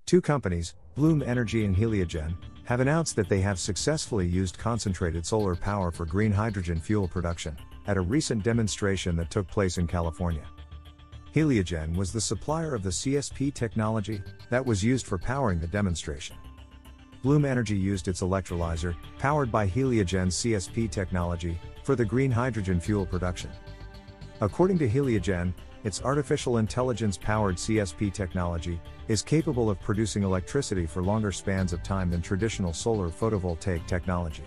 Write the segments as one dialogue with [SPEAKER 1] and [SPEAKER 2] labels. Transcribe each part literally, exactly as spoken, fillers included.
[SPEAKER 1] Two companies, Bloom Energy and Heliogen, have announced that they have successfully used concentrated solar power for green hydrogen fuel production, at a recent demonstration that took place in California. Heliogen was the supplier of the C S P technology that was used for powering the demonstration. Bloom Energy used its electrolyzer, powered by Heliogen C S P technology, for the green hydrogen fuel production. According to Heliogen, its artificial intelligence-powered C S P technology is capable of producing electricity for longer spans of time than traditional solar photovoltaic technology.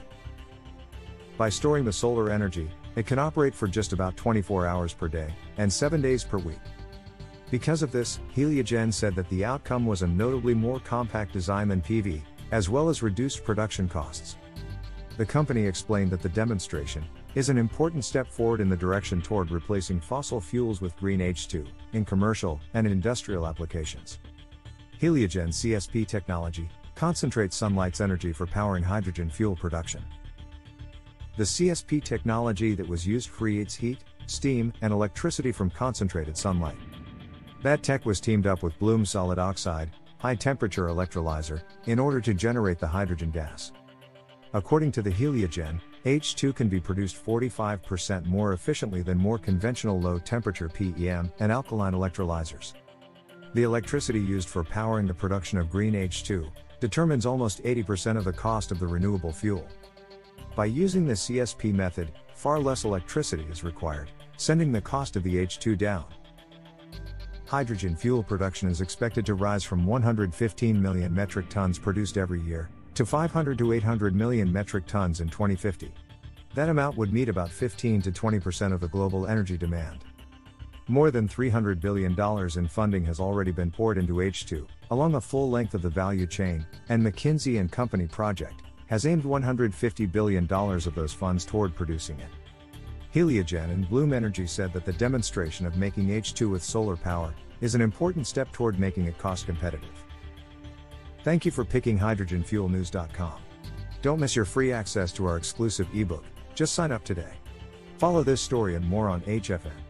[SPEAKER 1] By storing the solar energy, it can operate for just about twenty-four hours per day, and seven days per week. Because of this, Heliogen said that the outcome was a notably more compact design than P V, as well as reduced production costs. The company explained that the demonstration is an important step forward in the direction toward replacing fossil fuels with green H two, in commercial and industrial applications. Heliogen C S P technology concentrates sunlight's energy for powering hydrogen fuel production. The C S P technology that was used creates heat, steam, and electricity from concentrated sunlight. That tech was teamed up with Bloom's solid oxide, high-temperature electrolyzer, in order to generate the hydrogen gas. According to the Heliogen, H two can be produced forty-five percent more efficiently than more conventional low-temperature P E M and alkaline electrolyzers. The electricity used for powering the production of green H two determines almost eighty percent of the cost of the renewable fuel. By using the C S P method, far less electricity is required, sending the cost of the H two down. Hydrogen fuel production is expected to rise from one hundred fifteen million metric tons produced every year, to five hundred to eight hundred million metric tons in twenty fifty. That amount would meet about fifteen to twenty percent of the global energy demand. More than three hundred billion dollars in funding has already been poured into H two, along the full length of the value chain, and McKinsey and Company project has aimed one hundred fifty billion dollars of those funds toward producing it. Heliogen and Bloom Energy said that the demonstration of making H two with solar power is an important step toward making it cost competitive. Thank you for picking hydrogen fuel news dot com. Don't miss your free access to our exclusive ebook. Just sign up today. Follow this story and more on H F N.